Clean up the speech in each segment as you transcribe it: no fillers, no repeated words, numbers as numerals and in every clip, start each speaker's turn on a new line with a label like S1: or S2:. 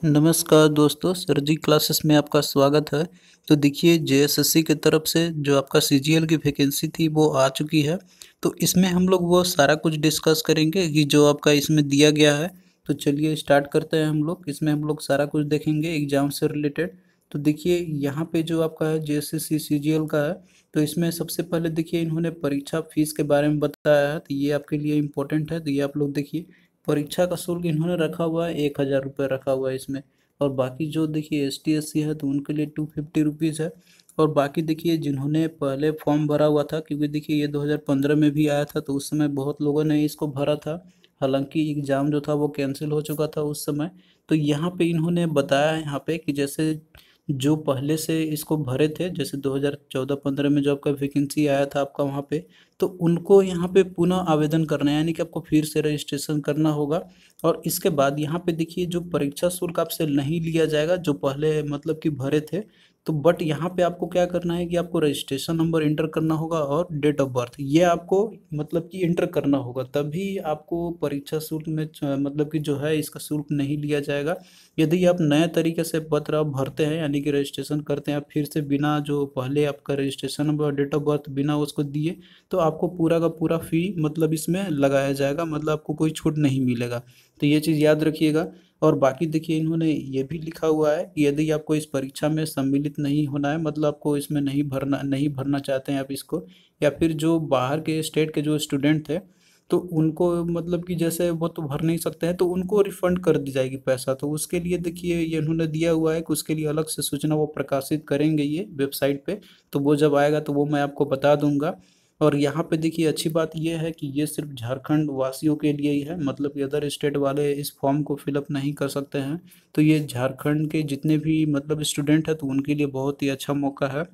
S1: नमस्कार दोस्तों, सर जी क्लासेस में आपका स्वागत है। तो देखिए जेएसएससी की तरफ से जो आपका सीजीएल की वैकेंसी थी वो आ चुकी है। तो इसमें हम लोग वो सारा कुछ डिस्कस करेंगे कि जो आपका इसमें दिया गया है। तो चलिए स्टार्ट करते हैं हम लोग। इसमें हम लोग सारा कुछ देखेंगे एग्जाम से रिलेटेड। तो देखिए यहाँ पे जो आपका है जेएसएससी सीजीएल का है। तो इसमें सबसे पहले देखिए इन्होंने परीक्षा फीस के बारे में बताया है, तो ये आपके लिए इम्पोर्टेंट है। तो ये आप लोग देखिए परीक्षा का शुल्क इन्होंने रखा हुआ है 1,000 रुपये रखा हुआ है इसमें। और बाकी जो देखिए ST SC है तो उनके लिए 250 रुपीज़ है। और बाकी देखिए जिन्होंने पहले फॉर्म भरा हुआ था, क्योंकि देखिए ये 2015 में भी आया था तो उस समय बहुत लोगों ने इसको भरा था। हालांकि एग्ज़ाम जो था वो कैंसिल हो चुका था उस समय। तो यहाँ पे इन्होंने बताया है यहाँ पे कि जैसे जो पहले से इसको भरे थे, जैसे 2014-15 में जो आपका वैकेंसी आया था आपका वहाँ पे, तो उनको यहाँ पे पुनः आवेदन करना है, यानी कि आपको फिर से रजिस्ट्रेशन करना होगा। और इसके बाद यहाँ पे देखिए जो परीक्षा शुल्क आपसे नहीं लिया जाएगा जो पहले मतलब कि भरे थे। तो बट यहाँ पे आपको क्या करना है कि आपको रजिस्ट्रेशन नंबर इंटर करना होगा और डेट ऑफ बर्थ, ये आपको मतलब कि इंटर करना होगा, तभी आपको परीक्षा शुल्क में मतलब कि जो है इसका शुल्क नहीं लिया जाएगा। यदि आप नए तरीके से पत्र आप भरते हैं, यानी कि रजिस्ट्रेशन करते हैं आप फिर से बिना जो पहले आपका रजिस्ट्रेशन नंबर और डेट ऑफ बर्थ बिना उसको दिए, तो आपको पूरा का पूरा फी मतलब इसमें लगाया जाएगा, मतलब आपको कोई छूट नहीं मिलेगा। तो ये चीज़ याद रखिएगा। और बाकी देखिए इन्होंने ये भी लिखा हुआ है कि यदि आपको इस परीक्षा में सम्मिलित नहीं होना है, मतलब आपको इसमें नहीं भरना चाहते हैं आप इसको, या फिर जो बाहर के स्टेट के जो स्टूडेंट थे तो उनको मतलब कि जैसे वो तो भर नहीं सकते हैं तो उनको रिफंड कर दी जाएगी पैसा। तो उसके लिए देखिए ये इन्होंने दिया हुआ है कि उसके लिए अलग से सूचना वो प्रकाशित करेंगे ये वेबसाइट पे। तो वो जब आएगा तो वो मैं आपको बता दूंगा। और यहाँ पे देखिए अच्छी बात ये है कि ये सिर्फ झारखंड वासियों के लिए ही है, मतलब कि अदर स्टेट वाले इस फॉर्म को फिलअप नहीं कर सकते हैं। तो ये झारखंड के जितने भी मतलब स्टूडेंट हैं तो उनके लिए बहुत ही अच्छा मौका है।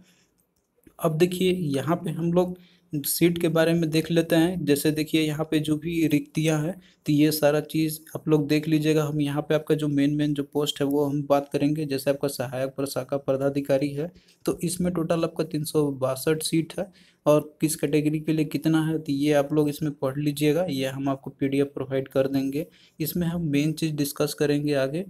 S1: अब देखिए यहाँ पे हम लोग सीट के बारे में देख लेते हैं। जैसे देखिए यहाँ पे जो भी रिक्तियाँ हैं तो ये सारा चीज़ आप लोग देख लीजिएगा। हम यहाँ पे आपका जो मेन जो पोस्ट है वो हम बात करेंगे। जैसे आपका सहायक प्रशाखा पदाधिकारी है, तो इसमें टोटल आपका 362 सीट है। और किस कैटेगरी के लिए कितना है तो ये आप लोग इसमें पढ़ लीजिएगा, ये हम आपको PDF प्रोवाइड कर देंगे। इसमें हम मेन चीज़ डिस्कस करेंगे आगे।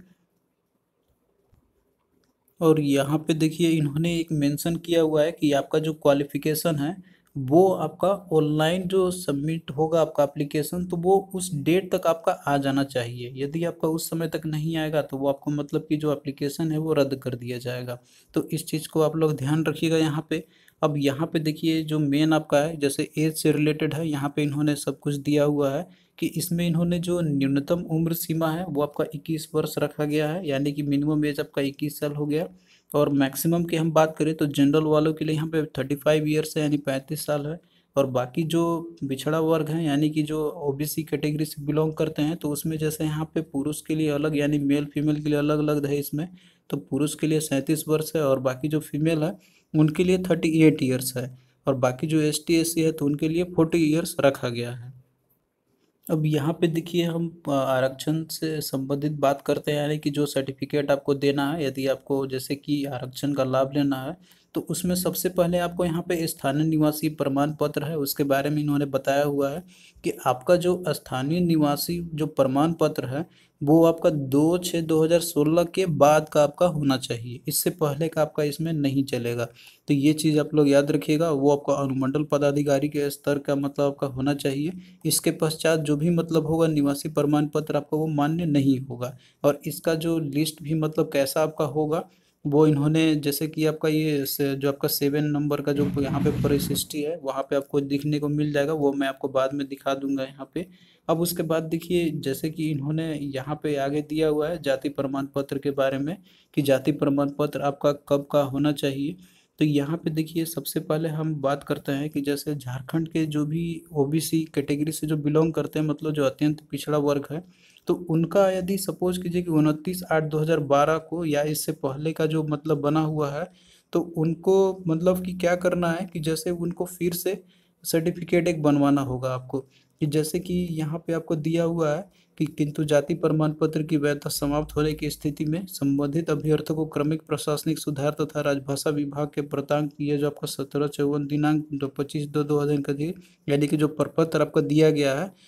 S1: और यहाँ पे देखिए इन्होंने एक मेंशन किया हुआ है कि आपका जो क्वालिफिकेशन है वो आपका ऑनलाइन जो सबमिट होगा आपका एप्लीकेशन, तो वो उस डेट तक आपका आ जाना चाहिए। यदि आपका उस समय तक नहीं आएगा तो वो आपको मतलब कि जो एप्लीकेशन है वो रद्द कर दिया जाएगा। तो इस चीज़ को आप लोग ध्यान रखिएगा यहाँ पे। अब यहाँ पे देखिए जो मेन आपका है जैसे एज से रिलेटेड है, यहाँ पे इन्होंने सब कुछ दिया हुआ है कि इसमें इन्होंने जो न्यूनतम उम्र सीमा है वो आपका 21 वर्ष रखा गया है, यानी कि मिनिमम एज आपका 21 साल हो गया। और मैक्सिमम की हम बात करें तो जनरल वालों के लिए यहाँ पे 35 ईयर्स है, यानी 35 साल है। और बाकी जो पिछड़ा वर्ग है यानी कि जो OBC कैटेगरी से बिलोंग करते हैं तो उसमें जैसे यहाँ पे पुरुष के लिए अलग यानी मेल फीमेल के लिए अलग अलग है इसमें। तो पुरुष के लिए 37 वर्ष है और बाकी जो फीमेल है उनके लिए 38 ईयर्स है। और बाकी जो ST SC है तो उनके लिए 40 ईयर्स रखा गया है। अब यहाँ पे देखिए हम आरक्षण से संबंधित बात करते हैं, यानी कि जो सर्टिफिकेट आपको देना है यदि आपको जैसे कि आरक्षण का लाभ लेना है, तो उसमें सबसे पहले आपको यहाँ पे स्थानीय निवासी प्रमाण पत्र है उसके बारे में इन्होंने बताया हुआ है कि आपका जो स्थानीय निवासी जो प्रमाण पत्र है वो आपका 2/6/2016 के बाद का आपका होना चाहिए, इससे पहले का आपका इसमें नहीं चलेगा। तो ये चीज़ आप लोग याद रखिएगा, वो आपका अनुमंडल पदाधिकारी के स्तर का मतलब आपका होना चाहिए। इसके पश्चात जो भी मतलब होगा निवासी प्रमाण पत्र आपका वो मान्य नहीं होगा। और इसका जो लिस्ट भी मतलब कैसा आपका होगा वो इन्होंने जैसे कि आपका ये जो आपका 7 नंबर का जो यहाँ पे परिशिष्टि है वहाँ पे आपको दिखने को मिल जाएगा, वो मैं आपको बाद में दिखा दूंगा यहाँ पे। अब उसके बाद देखिए जैसे कि इन्होंने यहाँ पे आगे दिया हुआ है जाति प्रमाण पत्र के बारे में कि जाति प्रमाण पत्र आपका कब का होना चाहिए। तो यहाँ पे देखिए सबसे पहले हम बात करते हैं कि जैसे झारखंड के जो भी OBC कैटेगरी से जो बिलोंग करते हैं, मतलब जो अत्यंत पिछड़ा वर्ग है, तो उनका यदि सपोज कीजिए कि 29/8/2012 को या इससे पहले का जो मतलब बना हुआ है, तो उनको मतलब कि क्या करना है कि जैसे उनको फिर से सर्टिफिकेट एक बनवाना होगा आपको। कि जैसे कि यहाँ पे आपको दिया हुआ है कि किंतु जाति प्रमाण पत्र की वैधता समाप्त होने की स्थिति में संबंधित अभ्यर्थकों को क्रमिक प्रशासनिक सुधार तथा राजभाषा विभाग के प्रतांक ये जो आपका 17/54 दिनांक 25/2/2021 यानी कि जो प्रपत्र आपका दिया गया है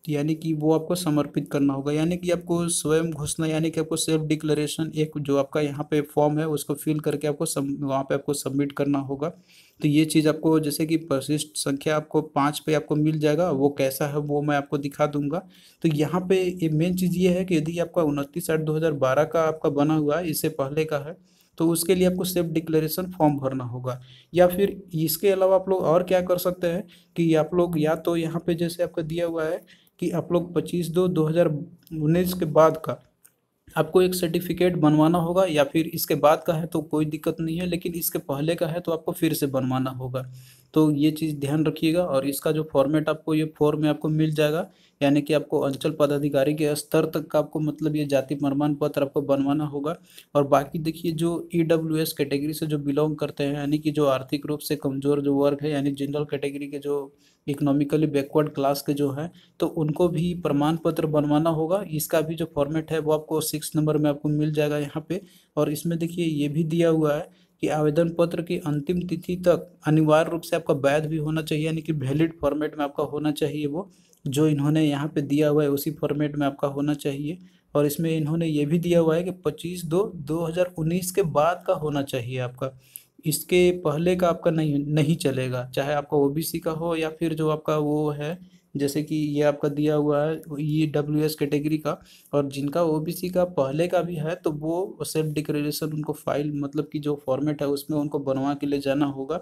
S1: यानी कि वो आपको समर्पित करना होगा, यानी कि आपको स्वयं घोषणा, यानी कि आपको सेल्फ डिक्लेरेशन एक जो आपका यहाँ पे फॉर्म है उसको फिल करके आपको वहाँ पे आपको सबमिट करना होगा। तो ये चीज़ आपको जैसे कि परिशिष्ट संख्या आपको 5 पे आपको मिल जाएगा, वो कैसा है वो मैं आपको दिखा दूंगा। तो यहाँ पे ये मेन चीज़ ये है कि यदि आपका 29/8/2012 का आपका बना हुआ है, इससे पहले का है, तो उसके लिए आपको सेल्फ डिक्लेरेशन फॉर्म भरना होगा। या फिर इसके अलावा आप लोग और क्या कर सकते हैं कि आप लोग या तो यहाँ पे जैसे आपका दिया हुआ है कि आप लोग 25/2/2019 के बाद का आपको एक सर्टिफिकेट बनवाना होगा, या फिर इसके बाद का है तो कोई दिक्कत नहीं है, लेकिन इसके पहले का है तो आपको फिर से बनवाना होगा। तो ये चीज़ ध्यान रखिएगा। और इसका जो फॉर्मेट आपको ये फॉर्म में आपको मिल जाएगा, यानी कि आपको अंचल पदाधिकारी के स्तर तक का आपको मतलब ये जाति प्रमाण पत्र आपको बनवाना होगा। और बाकी देखिए जो EWS कैटेगरी से जो बिलोंग करते हैं, यानी कि जो आर्थिक रूप से कमज़ोर जो वर्ग है, यानी जनरल कैटेगरी के जो इकोनॉमिकली बैकवर्ड क्लास के जो हैं, तो उनको भी प्रमाण पत्र बनवाना होगा। इसका भी जो फॉर्मेट है वो आपको 6 नंबर में आपको मिल जाएगा यहाँ पे। और इसमें देखिए ये भी दिया हुआ है कि आवेदन पत्र की अंतिम तिथि तक अनिवार्य रूप से आपका वैध भी होना चाहिए, यानी कि वैलिड फॉर्मेट में आपका होना चाहिए, वो जो इन्होंने यहाँ पे दिया हुआ है उसी फॉर्मेट में आपका होना चाहिए। और इसमें इन्होंने ये भी दिया हुआ है कि 25/2/2019 के बाद का होना चाहिए आपका, इसके पहले का आपका नहीं नहीं चलेगा, चाहे आपका OBC का हो या फिर जो आपका वो है, जैसे कि ये आपका दिया हुआ है EWS कैटेगरी का। और जिनका OBC का पहले का भी है तो वो सेल्फ डिक्लेरेशन उनको फाइल मतलब कि जो फॉर्मेट है उसमें उनको बनवा के ले जाना होगा।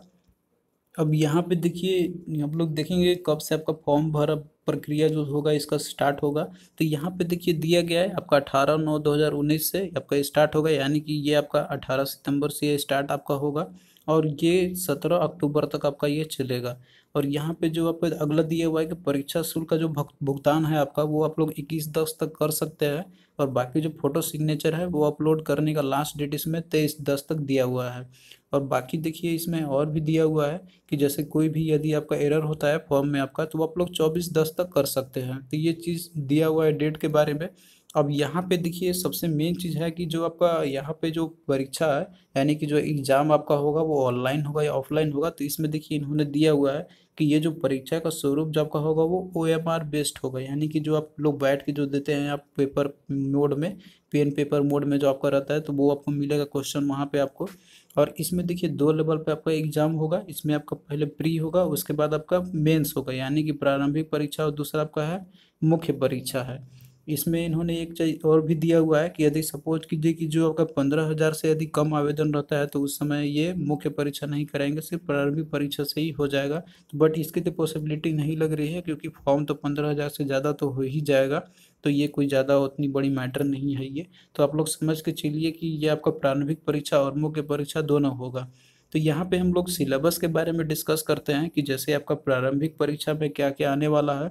S1: अब यहाँ पे देखिए हम लोग देखेंगे कब से आपका फॉर्म भरा प्रक्रिया जो होगा इसका स्टार्ट होगा। तो यहाँ पे देखिए दिया गया है आपका 18/9/2019 से आपका स्टार्ट होगा, यानी कि ये आपका 18 सितंबर से ये स्टार्ट आपका होगा और ये 17 अक्टूबर तक आपका ये चलेगा। और यहाँ पे जो आपका अगला दिया हुआ है कि परीक्षा शुल्क का जो भुगतान है आपका वो आप लोग 21/10 तक कर सकते हैं। और बाकी जो फोटो सिग्नेचर है वो अपलोड करने का लास्ट डेट इसमें 23/10 तक दिया हुआ है। और बाकी देखिए इसमें और भी दिया हुआ है कि जैसे कोई भी यदि आपका एरर होता है फॉर्म में आपका, तो वो आप लोग 24/10 तक कर सकते हैं। तो ये चीज़ दिया हुआ है डेट के बारे में। अब यहाँ पे देखिए सबसे मेन चीज़ है कि जो आपका यहाँ पे जो परीक्षा है, यानी कि जो एग्ज़ाम आपका होगा वो ऑनलाइन होगा या ऑफलाइन होगा। तो इसमें देखिए इन्होंने दिया हुआ है कि ये जो परीक्षा का स्वरूप जो आपका होगा वो OMR बेस्ड होगा, यानी कि जो आप लोग बैठ के जो देते हैं आप पेपर मोड में, पेन पेपर मोड में जो आपका रहता है, तो वो आपको मिलेगा क्वेश्चन वहाँ पे आपको। और इसमें देखिए 2 लेवल पे आपका एग्जाम होगा, इसमें आपका पहले प्री होगा उसके बाद आपका मेंस होगा, यानी कि प्रारंभिक परीक्षा, और दूसरा आपका है मुख्य परीक्षा है। इसमें इन्होंने एक चीज और भी दिया हुआ है कि यदि सपोज कीजिए कि जो आपका 15,000 से यदि कम आवेदन रहता है तो उस समय ये मुख्य परीक्षा नहीं कराएंगे, सिर्फ प्रारंभिक परीक्षा से ही हो जाएगा। तो बट इसकी तो पॉसिबिलिटी नहीं लग रही है, क्योंकि फॉर्म तो 15,000 से ज़्यादा तो हो ही जाएगा। तो ये कोई ज़्यादा उतनी बड़ी मैटर नहीं है ये। तो आप लोग समझ के चलिए कि ये आपका प्रारंभिक परीक्षा और मुख्य परीक्षा दोनों होगा। तो यहाँ पे हम लोग सिलेबस के बारे में डिस्कस करते हैं कि जैसे आपका प्रारंभिक परीक्षा में क्या क्या आने वाला है।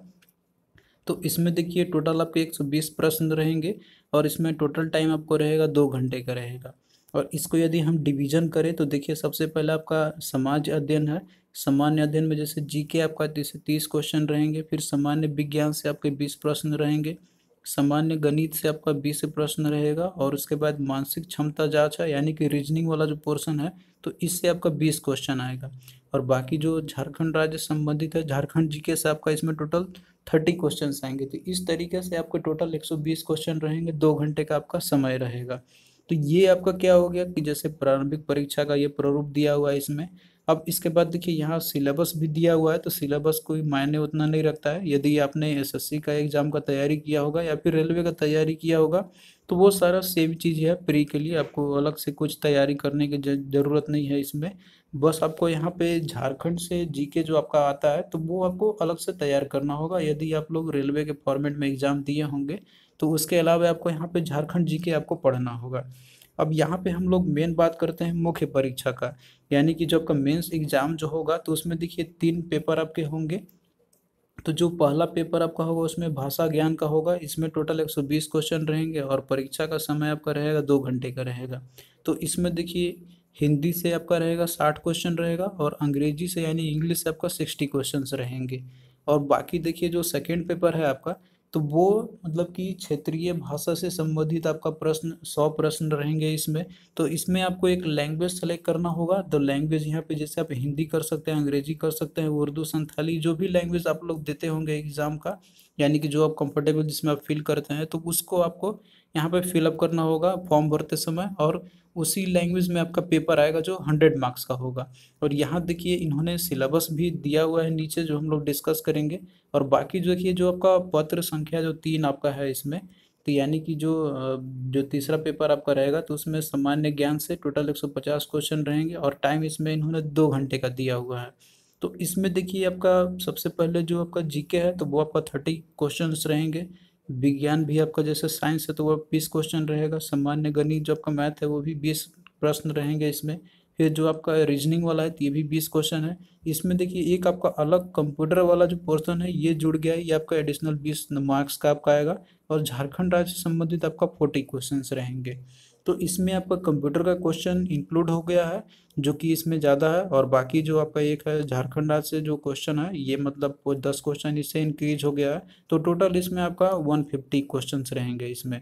S1: तो इसमें देखिए टोटल आपके 120 प्रश्न रहेंगे और इसमें टोटल टाइम आपको रहेगा 2 घंटे का रहेगा। और इसको यदि हम डिवीजन करें तो देखिए सबसे पहले आपका समाज अध्ययन है। सामान्य अध्ययन में जैसे GK आपका 30 क्वेश्चन रहेंगे, फिर सामान्य विज्ञान से आपके 20 प्रश्न रहेंगे, सामान्य गणित से आपका 20 प्रश्न रहेगा, और उसके बाद मानसिक क्षमता जांच है यानी कि रीजनिंग वाला जो पोर्शन है, तो इससे आपका 20 क्वेश्चन आएगा। और बाकी जो झारखंड राज्य संबंधित है, झारखंड GK से आपका इसमें टोटल 30 क्वेश्चन आएंगे। तो इस तरीके से आपके टोटल 120 क्वेश्चन रहेंगे, 2 घंटे का आपका समय रहेगा। तो ये आपका क्या हो गया कि जैसे प्रारंभिक परीक्षा का ये प्रारूप दिया हुआ है इसमें। अब इसके बाद देखिए यहाँ सिलेबस भी दिया हुआ है, तो सिलेबस कोई मायने उतना नहीं रखता है। यदि आपने SSC का एग्जाम का तैयारी किया होगा या फिर रेलवे का तैयारी किया होगा तो वो सारा सेम चीज़ है। प्री के लिए आपको अलग से कुछ तैयारी करने की ज़रूरत नहीं है इसमें। बस आपको यहाँ पे झारखंड से GK जो आपका आता है तो वो आपको अलग से तैयार करना होगा, यदि आप लोग रेलवे के फॉर्मेट में एग्जाम दिए होंगे तो उसके अलावा आपको यहाँ पे झारखंड GK आपको पढ़ना होगा। अब यहाँ पे हम लोग मेन बात करते हैं मुख्य परीक्षा का, यानी कि जो आपका मेंस एग्जाम जो होगा तो उसमें देखिए 3 पेपर आपके होंगे। तो जो पहला पेपर आपका होगा उसमें भाषा ज्ञान का होगा, इसमें टोटल 120 क्वेश्चन रहेंगे और परीक्षा का समय आपका रहेगा 2 घंटे का रहेगा। तो इसमें देखिए हिंदी से आपका रहेगा 60 क्वेश्चन रहेगा, और अंग्रेजी से यानी इंग्लिश से आपका 60 क्वेश्चन रहेंगे। और बाकी देखिए जो सेकेंड पेपर है आपका, तो वो मतलब कि क्षेत्रीय भाषा से संबंधित आपका प्रश्न 100 प्रश्न रहेंगे इसमें। तो इसमें आपको एक लैंग्वेज सेलेक्ट करना होगा। तो लैंग्वेज यहाँ पे जैसे आप हिंदी कर सकते हैं, अंग्रेजी कर सकते हैं, उर्दू, संथाली, जो भी लैंग्वेज आप लोग देते होंगे एग्जाम का, यानी कि जो आप कंफर्टेबल जिसमें आप फील करते हैं, तो उसको आपको यहाँ पे फिलअप करना होगा फॉर्म भरते समय। और उसी लैंग्वेज में आपका पेपर आएगा जो 100 मार्क्स का होगा। और यहाँ देखिए इन्होंने सिलेबस भी दिया हुआ है नीचे, जो हम लोग डिस्कस करेंगे। और बाकी जो देखिए जो आपका पत्र संख्या जो 3 आपका है इसमें, तो यानी कि जो तीसरा पेपर आपका रहेगा, तो उसमें सामान्य ज्ञान से टोटल 150 क्वेश्चन रहेंगे और टाइम इसमें इन्होंने 2 घंटे का दिया हुआ है। तो इसमें देखिए आपका सबसे पहले जो आपका जीके है तो वो आपका 30 क्वेश्चन रहेंगे। विज्ञान भी आपका जैसे साइंस है तो वो 20 क्वेश्चन रहेगा। सामान्य गणित जो आपका मैथ है वो भी 20 प्रश्न रहेंगे इसमें। फिर जो आपका रीजनिंग वाला है तो ये भी 20 क्वेश्चन है। इसमें देखिए एक आपका अलग कंप्यूटर वाला जो पोर्शन है ये जुड़ गया है, ये आपका एडिशनल 20 मार्क्स का आपका आएगा। और झारखंड राज्य से संबंधित आपका 40 क्वेश्चंस रहेंगे। तो इसमें आपका कंप्यूटर का क्वेश्चन इंक्लूड हो गया है, जो कि इसमें ज़्यादा है। और बाकी जो आपका एक है झारखंड राज्य से जो क्वेश्चन है, ये मतलब वो 10 क्वेश्चन इससे इंक्रीज हो गया है। तो टोटल इसमें आपका 150 क्वेश्चंस रहेंगे इसमें।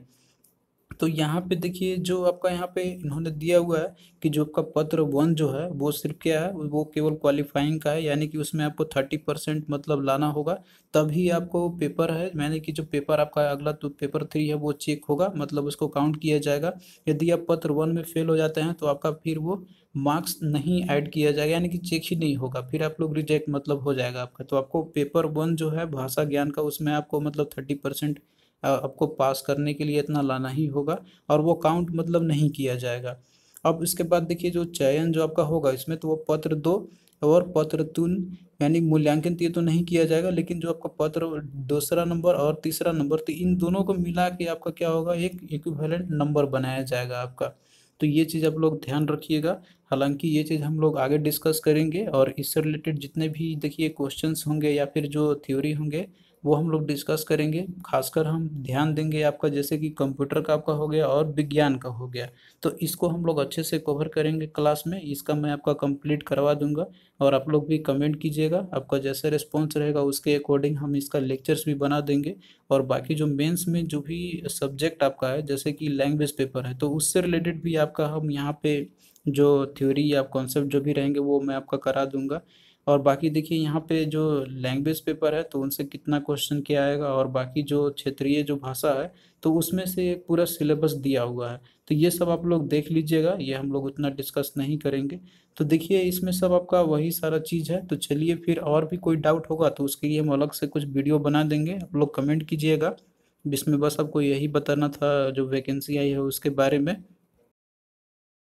S1: तो यहाँ पे देखिए जो आपका यहाँ पे इन्होंने दिया हुआ है कि जो आपका पत्र 1 जो है वो सिर्फ क्या है, वो केवल क्वालिफाइंग का है, यानी कि उसमें आपको 30% मतलब लाना होगा, तभी आपको पेपर है, यानी कि जो पेपर आपका अगला तो पेपर 3 है वो चेक होगा, मतलब उसको काउंट किया जाएगा। यदि आप पत्र 1 में फेल हो जाते हैं तो आपका फिर वो मार्क्स नहीं ऐड किया जाएगा, यानी कि चेक ही नहीं होगा, फिर आप लोग रिजेक्ट मतलब हो जाएगा आपका। तो आपको पेपर 1 जो है भाषा ज्ञान का, उसमें आपको मतलब 30% आपको पास करने के लिए इतना लाना ही होगा, और वो काउंट मतलब नहीं किया जाएगा। अब इसके बाद देखिए जो चयन जो आपका होगा इसमें, तो वो पत्र 2 और पत्र 3, यानी मूल्यांकन तो ये तो नहीं किया जाएगा, लेकिन जो आपका पत्र दूसरा नंबर और तीसरा नंबर, तो इन दोनों को मिला के आपका क्या होगा, एक इक्विवेलेंट नंबर बनाया जाएगा आपका। तो ये चीज़ आप लोग ध्यान रखिएगा। हालांकि ये चीज़ हम लोग आगे डिस्कस करेंगे, और इससे रिलेटेड जितने भी देखिए क्वेश्चंस होंगे या फिर जो थ्योरी होंगे वो हम लोग डिस्कस करेंगे। खासकर हम ध्यान देंगे आपका जैसे कि कंप्यूटर का आपका हो गया और विज्ञान का हो गया, तो इसको हम लोग अच्छे से कवर करेंगे क्लास में। इसका मैं आपका कंप्लीट करवा दूंगा, और आप लोग भी कमेंट कीजिएगा, आपका जैसे रिस्पॉन्स रहेगा उसके अकॉर्डिंग हम इसका लेक्चर्स भी बना देंगे। और बाकी जो मेंस में जो भी सब्जेक्ट आपका है जैसे कि लैंग्वेज पेपर है, तो उससे रिलेटेड भी आपका हम यहाँ पे जो थ्योरी या कॉन्सेप्ट जो भी रहेंगे वो मैं आपका करा दूंगा। और बाकी देखिए यहाँ पे जो लैंग्वेज पेपर है तो उनसे कितना क्वेश्चन क्या आएगा, और बाकी जो क्षेत्रीय जो भाषा है तो उसमें से एक पूरा सिलेबस दिया हुआ है। तो ये सब आप लोग देख लीजिएगा, ये हम लोग उतना डिस्कस नहीं करेंगे। तो देखिए इसमें सब आपका वही सारा चीज़ है। तो चलिए फिर, और भी कोई डाउट होगा तो उसके लिए हम अलग से कुछ वीडियो बना देंगे, आप लोग कमेंट कीजिएगा। इसमें बस आपको यही बताना था जो वैकेंसी आई है उसके बारे में।